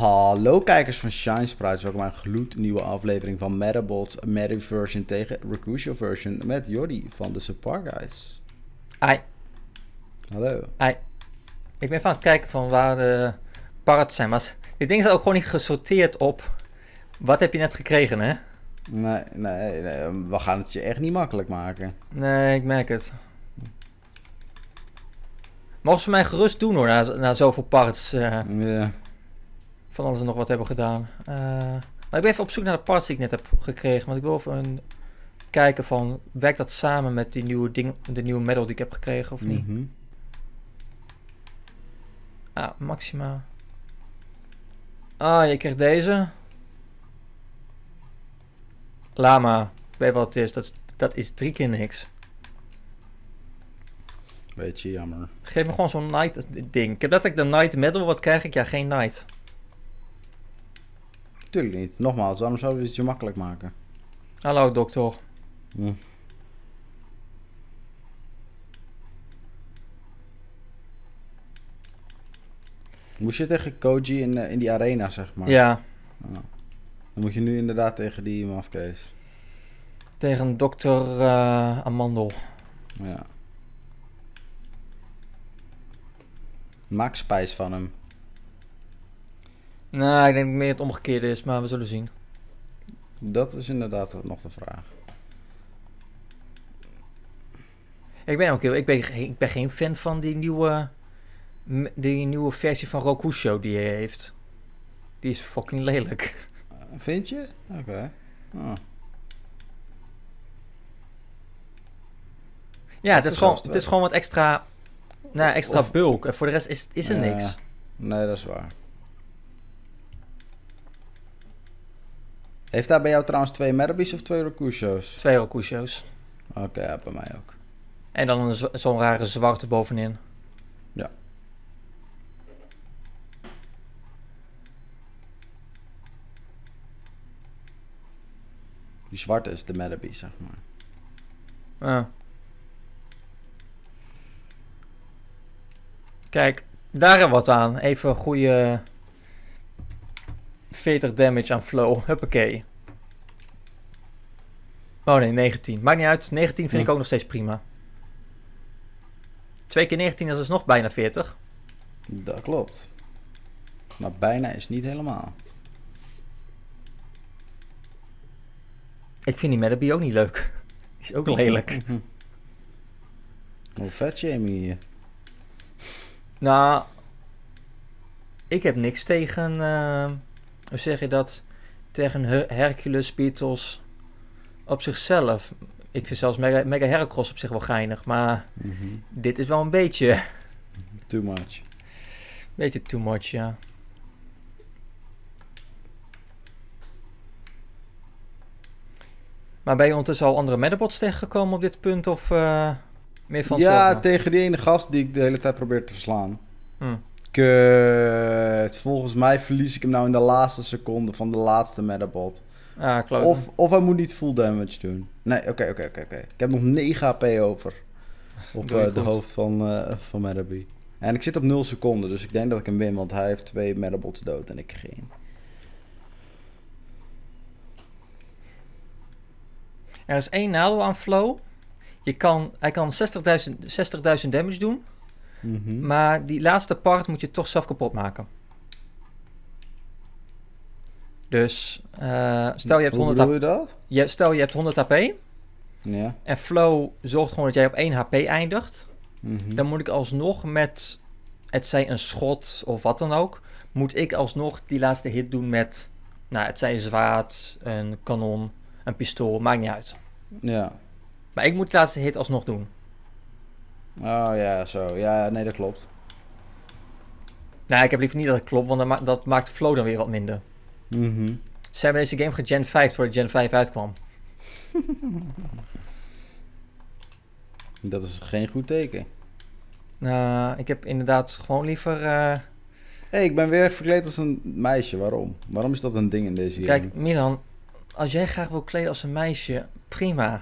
Hallo kijkers van Shine Sprites, welkom bij een gloednieuwe aflevering van Metabots, Meta version tegen Recusio version met Jordi van de Suppar Guys. Hi. Hallo. Hi. Ik ben van het kijken van waar de parts zijn, maar dit ding is ook gewoon niet gesorteerd op wat heb je net gekregen, hè? Nee, we gaan het je echt niet makkelijk maken. Nee, ik merk het. Mogen ze mij gerust doen hoor, na zoveel parts Ja. van alles en nog wat hebben gedaan. Maar ik ben even op zoek naar de parts die ik net heb gekregen, want ik wil even kijken van, werkt dat samen met die nieuwe de nieuwe medal die ik heb gekregen of niet? Ah, Maxima. Ah, je krijgt deze. Lama. Weet wat het is. Dat is 3 keer niks. Beetje jammer. Geef me gewoon zo'n Knight ding. Ik heb letterlijk de Knight medal. Wat krijg ik? Ja, geen Knight. Tuurlijk niet. Nogmaals, waarom zouden we het je makkelijk maken? Hallo, dokter. Moest je tegen Koji in die arena, zeg maar? Ja. Oh. Dan moet je nu inderdaad tegen die mafkees. Tegen dokter Amandel. Ja. Maak spijs van hem. Nou, ik denk dat meer het omgekeerde is, maar we zullen zien. Dat is inderdaad nog de vraag. Ik ben geen fan van die nieuwe versie van Rokusho die hij heeft. Die is fucking lelijk. Vind je? Oké. Oh. Ja, het is gewoon wat extra, bulk. En voor de rest is er niks. Nee, dat is waar. Heeft daar bij jou trouwens 2 Metabies of 2 Rokusho's? 2 Rokusho's. Oké, ja, bij mij ook. En dan zo'n rare zwarte bovenin. Ja. Die zwarte is de Metabee, zeg maar. Ah. Kijk, daar hebben we wat aan. Even een goede 40 damage aan flow. Huppakee. Oh nee, 19. Maakt niet uit. 19 vind ik ook nog steeds prima. 2 keer 19 is dus nog bijna 40. Dat klopt. Maar bijna is niet helemaal. Ik vind die Metabee ook niet leuk. Die is ook lelijk. Hoe vet Jamie hier. Nou, ik heb niks tegen, hoe zeg je dat, tegen Hercules Beatles op zichzelf. Ik vind zelfs Mega Heracross op zich wel geinig, maar dit is wel een beetje... Too much. Beetje too much, ja. Maar ben je ondertussen al andere Metabots tegengekomen op dit punt, of meer van Ja, tegen die ene gast die ik de hele tijd probeer te verslaan. Kut. Volgens mij verlies ik hem nou in de laatste seconde van de laatste Metabot. Ah, klopt. Of hij moet niet full damage doen. Nee, oké. Ik heb nog 9 HP over. Op de hoofd van Metabee. En ik zit op 0 seconden, dus ik denk dat ik hem win, want hij heeft 2 Metabots dood en ik geen. Er is 1 nadeel aan flow. Hij kan 60.000 damage doen. Maar die laatste part moet je toch zelf kapot maken. Dus stel je hebt 100 Hoe bedoel je dat? Stel je hebt 100 HP. Ja. En flow zorgt gewoon dat jij op 1 HP eindigt. Dan moet ik alsnog met, het zij een schot of wat dan ook, moet ik alsnog die laatste hit doen met, nou, het zij een zwaard, een kanon, een pistool, maakt niet uit. Ja. Maar ik moet de laatste hit alsnog doen. Oh ja, zo. Ja, nee, dat klopt. Nou, ik heb liever niet dat het klopt, want dat maakt flow dan weer wat minder. Ze hebben deze game Gen 5 voordat Gen 5 uitkwam. Dat is geen goed teken. Nou, ik heb inderdaad gewoon liever... Hey, ik ben weer verkleed als een meisje. Waarom? Waarom is dat een ding in deze game? Kijk, Milan, als jij graag wil kleden als een meisje, prima.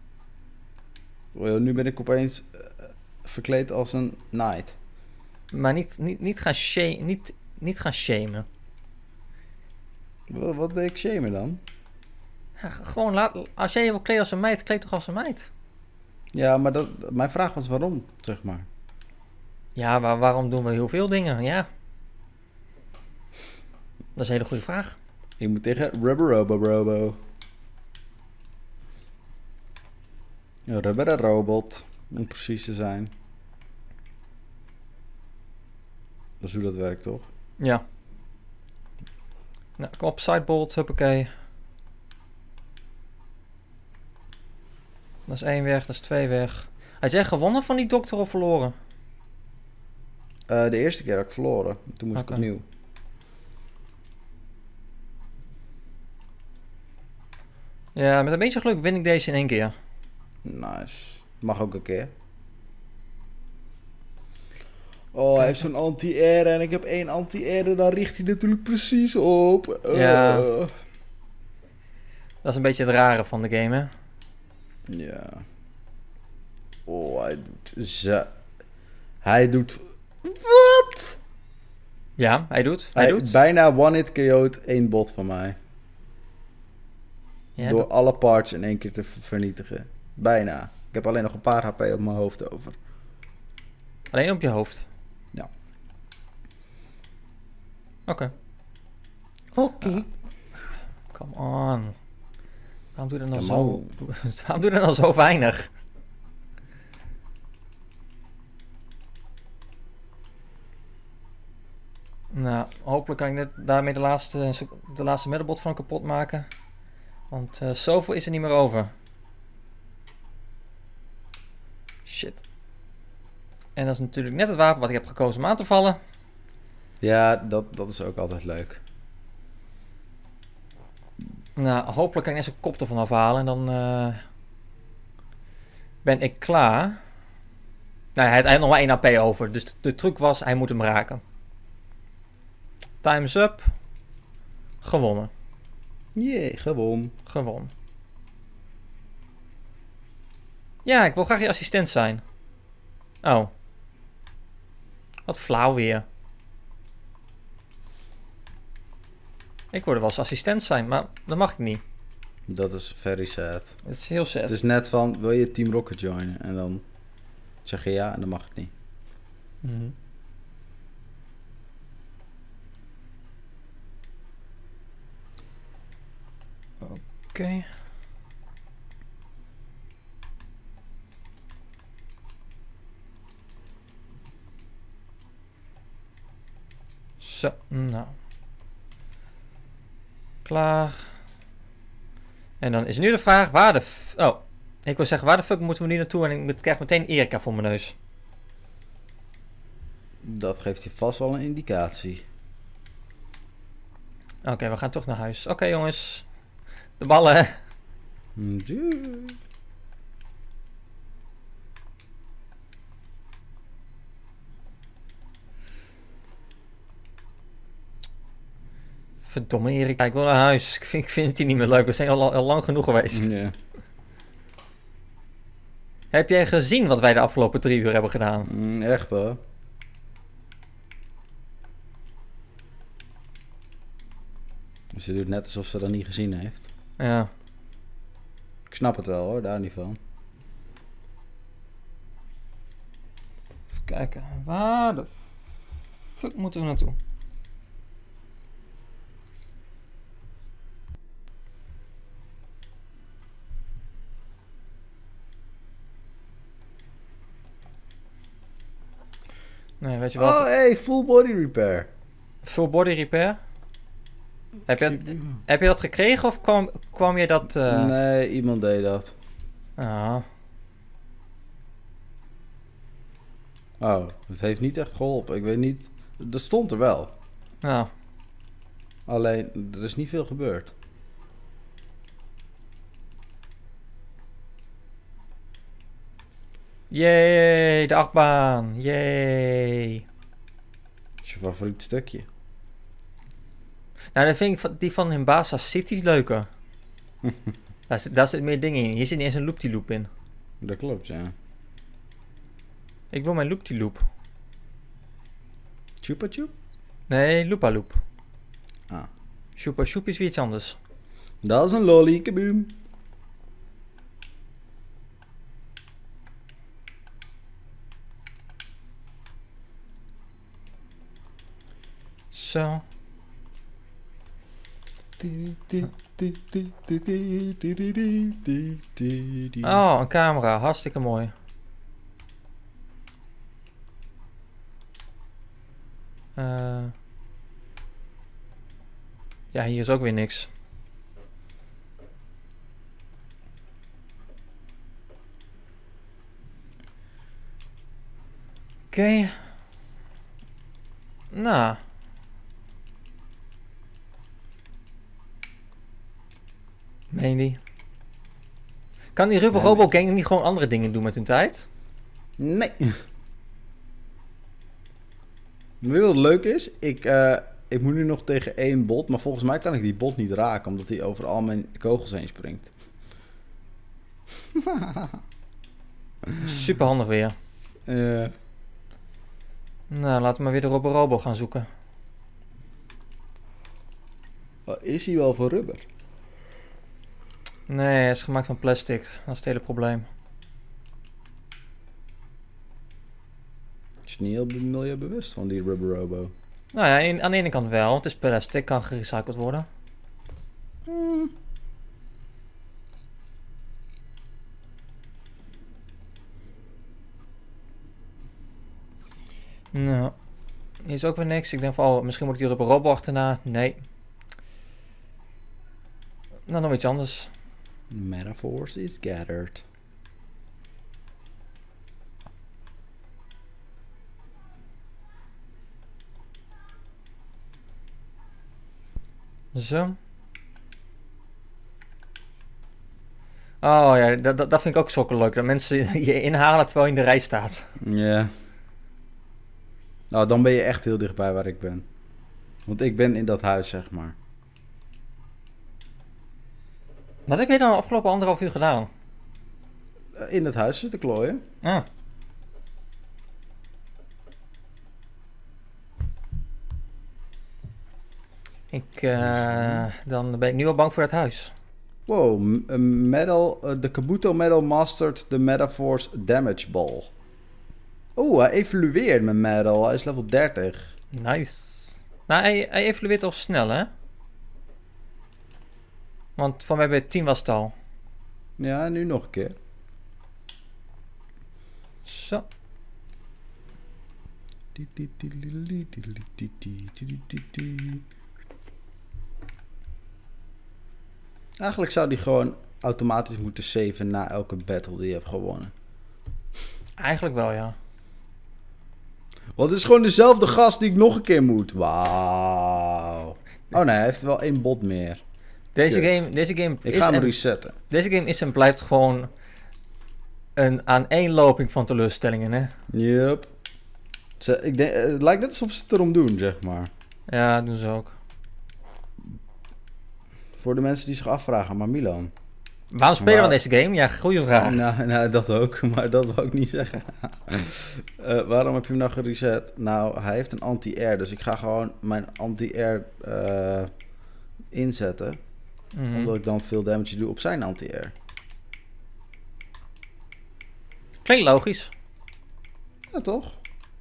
Nu ben ik opeens verkleed als een knight. Maar niet gaan shamen. Wat deed ik shamen dan? Ja, gewoon als jij je wil kleden als een meid, kleed toch als een meid? Ja, maar mijn vraag was waarom, zeg maar. Ja, maar waarom doen we heel veel dingen? Ja. Dat is een hele goede vraag. Ik moet tegen Rubber-Robo. Rubber-Robot, om precies te zijn. Dat is hoe dat werkt, toch? Ja. Nou, kom op, sidebolt, huppakee. Dat is 1 weg, dat is 2 weg. Had jij gewonnen van die dokter of verloren? De eerste keer had ik verloren. Toen moest ik opnieuw. Ja, met een beetje geluk win ik deze in 1 keer. Nice. Mag ook een keer. Oh, hij heeft zo'n anti-air en ik heb 1 anti-air en dan richt hij natuurlijk precies op. Ja. Dat is een beetje het rare van de game, hè? Ja. Oh, hij doet... Wat? Ja, hij doet. Bijna one-hit KO'd 1 bot van mij. Ja, door alle parts in 1 keer te vernietigen. Bijna. Ik heb alleen nog een paar HP op mijn hoofd over. Alleen op je hoofd? Ja. Oké. Come on. Waarom doe je dan al zo weinig? Nou, hopelijk kan ik net daarmee de laatste medalbot van kapot maken. Want zoveel is er niet meer over. Shit. En dat is natuurlijk net het wapen wat ik heb gekozen om aan te vallen. Ja, dat is ook altijd leuk. Nou, hopelijk kan ik net zijn kop ervan afhalen en dan ben ik klaar. Nou, hij heeft nog maar 1 AP over, dus de truc was, hij moet hem raken. Time's up. Gewonnen. Jee, gewonnen. Ja, ik wil graag je assistent zijn. Oh. Wat flauw weer. Ik wilde wel eens assistent zijn, maar dat mag ik niet. Dat is very sad. Het is heel sad. Het is net van, wil je Team Rocket joinen? En dan zeg je ja en dan mag het niet. Mm-hmm. Oké. Zo, nou. Klaar. En dan is nu de vraag, ik wil zeggen, waar de fuck moeten we nu naartoe? En ik krijg meteen Erika voor mijn neus. Dat geeft je vast wel een indicatie. Oké, we gaan toch naar huis. Oké, jongens. De ballen. Doei. Verdomme Erika, ik wil naar huis. Ik vind het hier niet meer leuk. We zijn al lang genoeg geweest. Ja. Heb jij gezien wat wij de afgelopen 3 uur hebben gedaan? Echt hoor. Ze doet net alsof ze dat niet gezien heeft. Ja. Ik snap het wel hoor, daar niet van. Even kijken. Waar de fuck moeten we naartoe? Nee, weet je wel. Oh, hey, full body repair. Full body repair? Heb je dat gekregen of kwam je dat... Nee, iemand deed dat. Ah. Oh, het heeft niet echt geholpen. Ik weet niet... Dat stond er wel. Ja. Alleen, er is niet veel gebeurd. Yay, de achtbaan. Yay. Dat is je favoriet stukje. Nou, dan vind ik die van Himbasa City leuker. Daar zit meer dingen in. Hier zit niet eens een loop-die-loop in. Dat klopt, ja. Ik wil mijn loop-die-loop. Chupa chup? Nee, Loop-a-loop. Ah. Super Shoep is weer iets anders. Dat is een lolly, kaboom. Zo. Oh, een camera. Hartstikke mooi. Ja, hier is ook weer niks. Oké. Nou. Meen die? Kan die Rubber Robo Gang niet gewoon andere dingen doen met hun tijd? Nee. Weet je wat leuk is? Ik moet nu nog tegen 1 bot, maar volgens mij kan ik die bot niet raken, omdat hij over al mijn kogels heen springt. Super handig weer. Nou, laten we maar weer de Rubber Robo gaan zoeken. Is hij wel van rubber? Nee, hij is gemaakt van plastic. Dat is het hele probleem. Je is niet heel milieubewust van die Rubber Robo. Nou ja, aan de ene kant wel. Het is plastic, kan gerecycled worden. Nou, hier is ook weer niks. Ik denk van, oh, misschien moet ik die Rubber Robo achterna. Nee. Nou, nog iets anders. Metaphors is gathered. Zo. Oh ja, dat vind ik ook zo leuk. Dat mensen je inhalen terwijl je in de rij staat. Ja. Nou, dan ben je echt heel dichtbij waar ik ben. Want ik ben in dat huis, zeg maar. Wat heb je dan de afgelopen 1,5 uur gedaan? In het huis zitten klooien. Ah. Dan ben ik nu al bang voor het huis. Wow, de Kabuto Metal mastered the Metaphors Damage Ball. Oeh, hij evolueert met Metal. Hij is level 30. Nice. Nou, hij evolueert al snel, hè? Want van mij bij 10 was het al. Ja, nu nog een keer. Zo. Eigenlijk zou die gewoon automatisch moeten saven na elke battle die je hebt gewonnen. Eigenlijk wel, ja. Want het is gewoon dezelfde gast die ik nog een keer moet. Wauw. Oh nee, hij heeft wel 1 bot meer. Deze game ik ga hem resetten. Deze game is en blijft gewoon een aaneenloping van teleurstellingen, hè? Yup. Ik denk, het lijkt net alsof ze het erom doen, zeg maar. Ja, doen ze ook. Voor de mensen die zich afvragen, maar Milan. Waarom spelen we deze game? Ja, goede vraag. Nou, dat ook, maar dat wil ik niet zeggen. Waarom heb je hem nou gereset? Nou, hij heeft een anti-air, dus ik ga gewoon mijn anti-air inzetten. Omdat ik dan veel damage doe op zijn anti-air. Klinkt logisch. Ja, toch?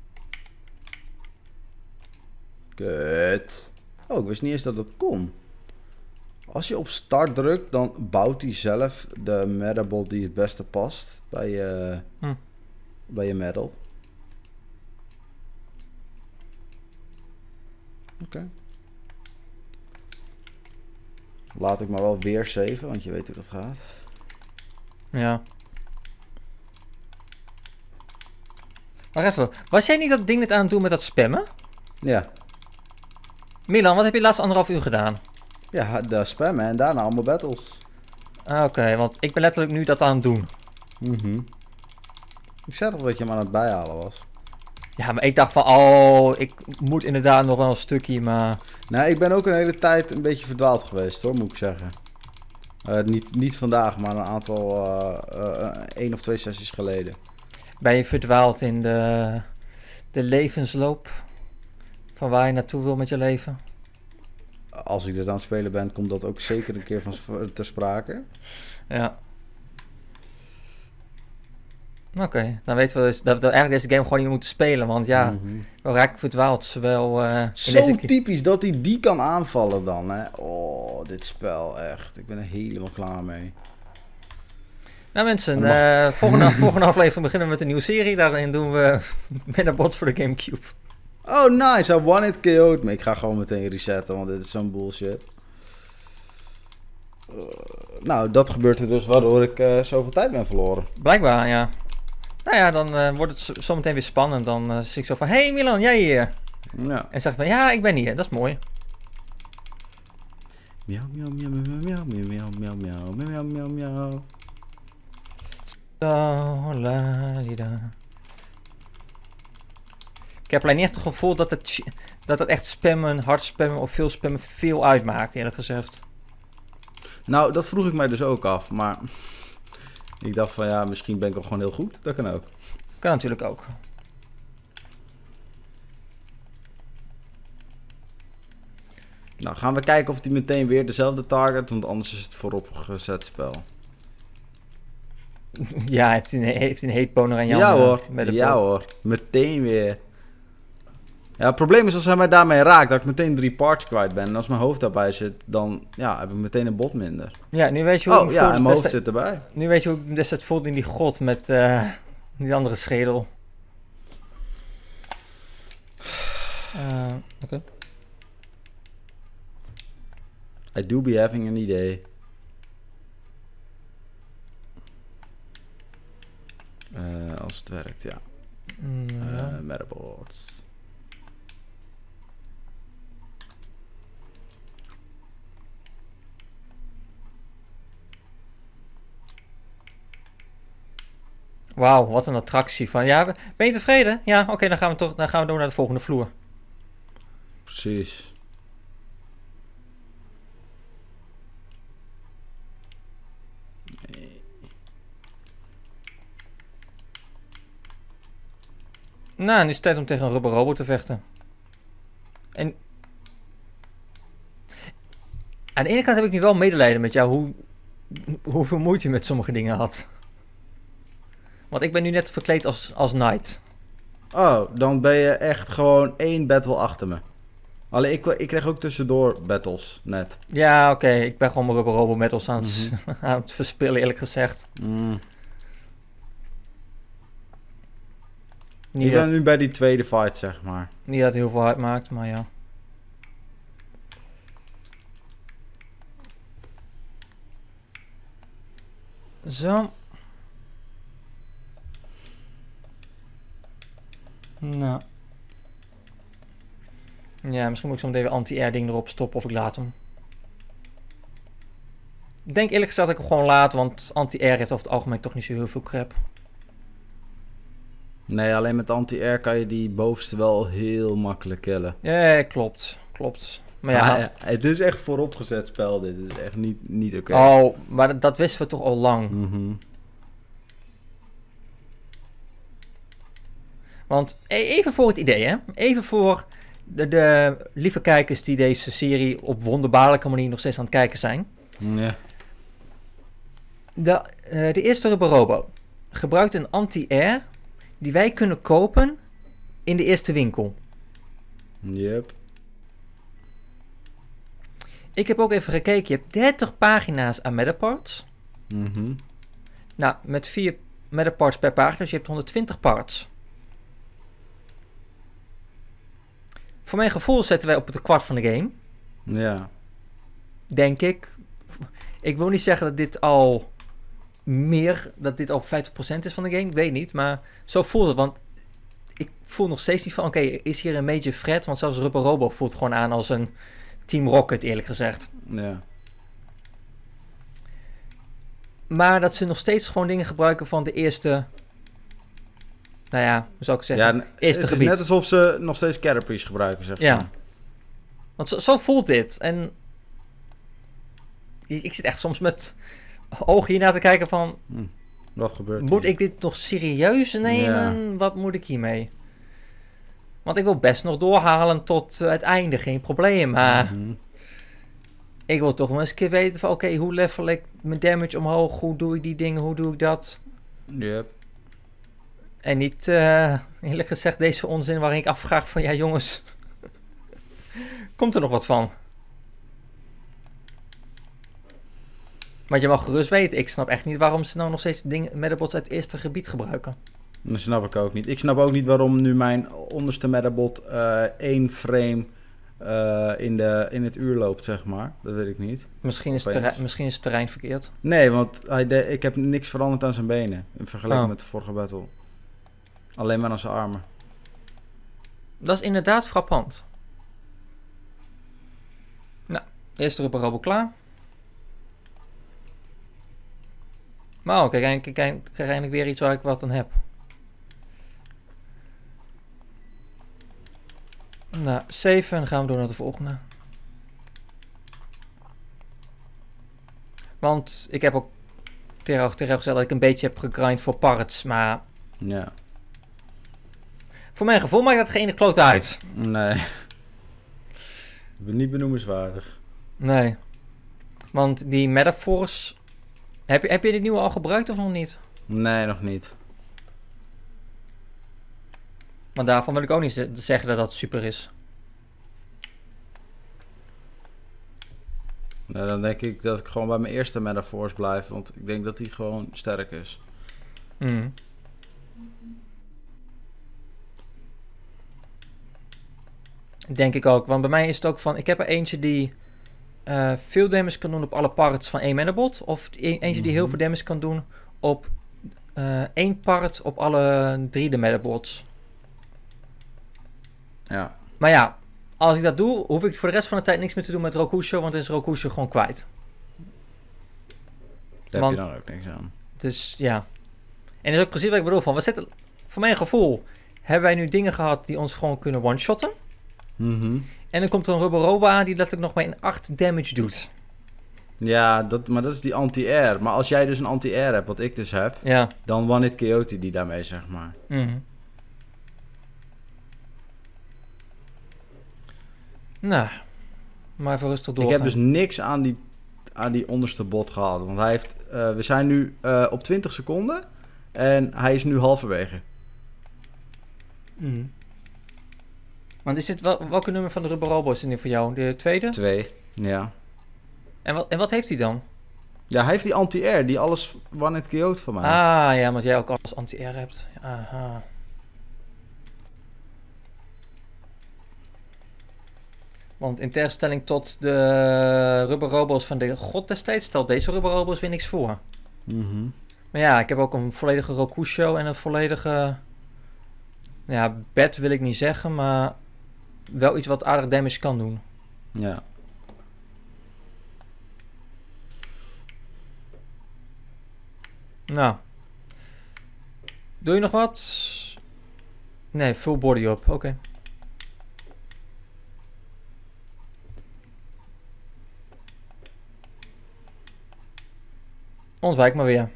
Kut. Oh, ik wist niet eens dat dat kon. Als je op start drukt, dan bouwt hij zelf de medabot die het beste past bij je medal. Oké. Laat ik maar wel weer saven, want je weet hoe dat gaat. Ja. Maar even, was jij niet dat ding net aan het doen met dat spammen? Ja. Milan, wat heb je de laatste 1,5 uur gedaan? Ja, de spammen en daarna allemaal battles. Oké, want ik ben letterlijk nu dat aan het doen. Ik zei toch dat je hem aan het bijhalen was? Ja, maar ik dacht van, oh, ik moet inderdaad nog wel een stukje, maar... Nou, ik ben ook een hele tijd een beetje verdwaald geweest, hoor, moet ik zeggen. Niet vandaag, maar een aantal, 1 of 2 sessies geleden. Ben je verdwaald in de levensloop? Van waar je naartoe wil met je leven? als ik dit aan het spelen ben, komt dat ook zeker een keer ter sprake. Ja. Oké, dan weten we dus dat we eigenlijk deze game gewoon niet moeten spelen. Want ja, we raken verdwaald. Zowel zo typisch dat hij die kan aanvallen dan, hè. Oh, dit spel, echt. Ik ben er helemaal klaar mee. Nou mensen, volgende aflevering beginnen we met een nieuwe serie. Daarin doen we Metabots voor de Gamecube. Oh, nice. I one it KO'd me. Ik ga gewoon meteen resetten, want dit is zo'n bullshit. Nou, dat gebeurt er dus waardoor ik zoveel tijd ben verloren. Blijkbaar, ja. Nou ja, dan wordt het zometeen weer spannend. Dan zie ik zo van, hey Milan, jij hier? Ja. En zeg ik van, ja, ik ben hier. Dat is mooi. Miauw, miauw, miauw, miauw, miauw, miauw, miauw, miauw, miauw, miauw, miauw. Ik heb alleen niet echt het gevoel dat het echt spammen, hard spammen of veel spammen veel uitmaakt, eerlijk gezegd. Nou, dat vroeg ik mij dus ook af, maar ik dacht van ja, misschien ben ik ook gewoon heel goed. Dat kan ook. Kan natuurlijk ook. Nou, gaan we kijken of hij meteen weer dezelfde target, want anders is het vooropgezet spel. Ja, heeft hij een heet boner aan jou? Ja hoor, ja hoor, meteen weer. Ja, het probleem is als hij mij daarmee raakt, dat ik meteen 3 parts kwijt ben. En als mijn hoofd daarbij zit, dan ja, heb ik meteen een bot minder. Ja, nu weet je hoe... Oh ja, en mijn hoofd zit erbij. Nu weet je hoe ik destijds voelde in die grot met die andere schedel. Oké. I do be having an idee. Als het werkt, ja. Metabots. Wauw, wat een attractie van. Ja, ben je tevreden? Ja, oké, dan gaan we door naar de volgende vloer. Precies. Nee. Nou, nu is het tijd om tegen een rubber robot te vechten. En aan de ene kant heb ik nu wel medelijden met jou hoeveel moeite je met sommige dingen had. Want ik ben nu net verkleed als Knight. Oh, dan ben je echt gewoon 1 battle achter me. Alleen ik kreeg ook tussendoor battles net. Ja, oké. Ik ben gewoon mijn rubber robot metals aan het verspillen, eerlijk gezegd. Ik ben nu bij die tweede fight, zeg maar. Niet dat het heel veel uitmaakt, maar ja. Zo. Nou. Ja, misschien moet ik zo meteen weer anti-air ding erop stoppen of ik laat hem. Ik denk eerlijk gezegd dat ik hem gewoon laat, want anti-air heeft over het algemeen toch niet zo heel veel crap. Nee, alleen met anti-air kan je die bovenste wel heel makkelijk killen. Ja, klopt. Maar ja, het is echt vooropgezet spel, dit is echt niet oké. Oh, maar dat wisten we toch al lang. Want even voor het idee, hè. Even voor de lieve kijkers die deze serie op wonderbaarlijke manier nog steeds aan het kijken zijn. Ja. De eerste Rubber Robo gebruikt een anti-air die wij kunnen kopen in de eerste winkel. Yep. Ik heb ook even gekeken. Je hebt 30 pagina's aan metaparts. Nou, met 4 metaparts per pagina, dus je hebt 120 parts. Voor mijn gevoel zetten wij op de kwart van de game. Ja. Denk ik. Ik wil niet zeggen dat dit al dat dit al 50% is van de game. Ik weet niet, maar zo voelt het. Want ik voel nog steeds niet van, oké, is hier een major threat? Want zelfs Rubber Robo voelt gewoon aan als een Team Rocket, eerlijk gezegd. Ja. Maar dat ze nog steeds gewoon dingen gebruiken van de eerste... Nou ja, hoe zou ik zeggen? Ja, eerste het gebied. is net alsof ze nog steeds Caterpies gebruiken, zeg maar. Ja. Want zo voelt dit. En ik zit echt soms met ogen hiernaar te kijken van... Wat gebeurt Moet hier? ik dit nog serieus nemen? Ja. Wat moet ik hiermee? Want ik wil best nog doorhalen tot het einde, geen probleem. Maar Ik wil toch wel eens een keer weten van... Oké, hoe level ik mijn damage omhoog? Hoe doe ik die dingen? Hoe doe ik dat? Yep. En niet, eerlijk gezegd, deze onzin waarin ik afvraag van... Ja, jongens... Komt er nog wat van? Maar je mag gerust weten, ik snap echt niet waarom ze nou nog steeds metabots uit het eerste gebied gebruiken. Dat snap ik ook niet. Ik snap ook niet waarom nu mijn onderste metabot 1 frame in het uur loopt, zeg maar. Dat weet ik niet. Misschien is het terrein verkeerd. Nee, want ik heb niks veranderd aan zijn benen. In vergelijking met de vorige battle. Alleen maar aan zijn armen. Dat is inderdaad frappant. Nou, eerste Rubber Robo klaar. Maar oké, ik krijg eindelijk weer iets waar ik wat aan heb. Nou, 7 en dan gaan we door naar de volgende. Want ik heb ook tegen gezegd dat ik een beetje heb gegrind voor parts, maar... Ja. Voor mijn gevoel maakt dat geen kloot uit. Nee. Ik ben niet benoemenswaardig. Nee. Want die Metaforce... Heb je die nieuwe al gebruikt of nog niet? Nee, nog niet. Maar daarvan wil ik ook niet zeggen dat dat super is. Nou, dan denk ik dat ik gewoon bij mijn eerste Metaforce blijf. Want ik denk dat die gewoon sterk is. Mm. Denk ik ook. Want bij mij is het ook van... Ik heb er eentje die veel damage kan doen op alle parts van één manabot. Of eentje die heel veel damage kan doen op 1 part op alle 3 de metabots. Ja. Maar ja, als ik dat doe, hoef ik voor de rest van de tijd niks meer te doen met Rokusho. Want dan is Rokusho gewoon kwijt. Daar heb je dan ook niks aan. Dus ja. En dat is ook precies wat ik bedoel van. We zitten, voor mijn gevoel, hebben wij nu dingen gehad die ons gewoon kunnen one-shotten. En dan komt er een Rubber Robo aan die letterlijk nog maar in 8 damage doet. Ja, maar dat is die anti-air. Maar als jij dus een anti-air hebt, wat ik dus heb, dan one-hit Coyote die daarmee, zeg maar. Nou, maar even rustig doorgaan. Ik heb dus niks aan die onderste bot gehad. Want hij heeft, we zijn nu op 20 seconden en hij is nu halverwege. Want is dit welke nummer van de Rubber Robo is er nu voor jou? De tweede? 2, ja. En wat heeft hij dan? Ja, hij heeft die anti-air, die alles one-hit Coyote van mij. Ah, ja, want jij ook alles anti-air hebt. Aha. Want in tegenstelling tot de Rubber Robo's van de god destijds, stelt deze Rubber Robo's weer niks voor. Maar ja, ik heb ook een volledige Rokusho en een volledige... Ja, bed wil ik niet zeggen, maar wel iets wat aardig damage kan doen. Ja. Nou. Doe je nog wat? Nee, full body up. Oké. Ontwijk maar weer.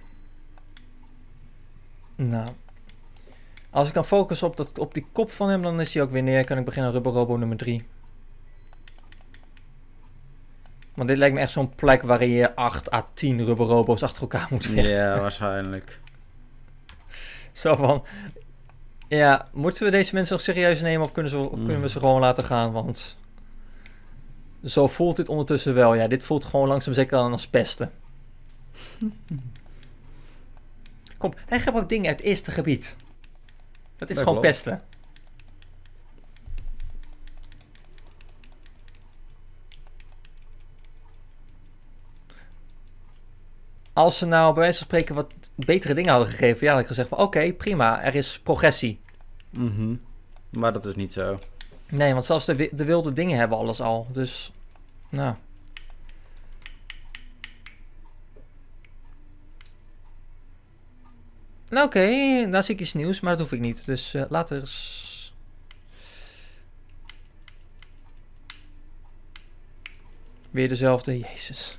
Nou. Als ik kan focussen op die kop van hem, dan is hij ook weer neer. Kan ik beginnen aan Rubber Robo nummer 3. Want dit lijkt me echt zo'n plek waarin je 8 à 10 Rubber Robo's achter elkaar moet vechten. Ja, waarschijnlijk. Zo van... Ja, moeten we deze mensen nog serieus nemen of kunnen we ze gewoon laten gaan? Want zo voelt dit ondertussen wel. Ja, dit voelt gewoon langzaam zeker aan als pesten. Kom, hij gebruikt dingen uit het eerste gebied. Dat is gewoon pesten. Als ze nou bij wijze van spreken wat betere dingen hadden gegeven, ja, had ik gezegd van oké, prima, er is progressie. Maar dat is niet zo. Nee, want zelfs de wilde dingen hebben alles al. Dus, nou. Nou oké, daar zie ik iets nieuws, maar dat hoef ik niet. Dus later eens. Weer dezelfde, jezus.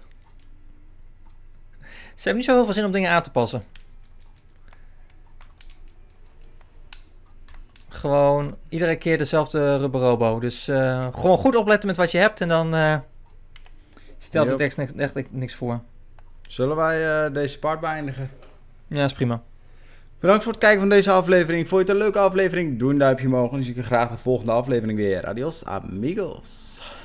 Ze hebben niet zo heel veel zin om dingen aan te passen. Gewoon iedere keer dezelfde Rubber Robo. Dus gewoon goed opletten met wat je hebt en dan... Stelt de tekst echt niks voor. Zullen wij deze part beëindigen? Ja, is prima. Bedankt voor het kijken van deze aflevering. Vond je het een leuke aflevering? Doe een duimpje omhoog. En dan zie ik je graag de volgende aflevering weer. Adios, amigos.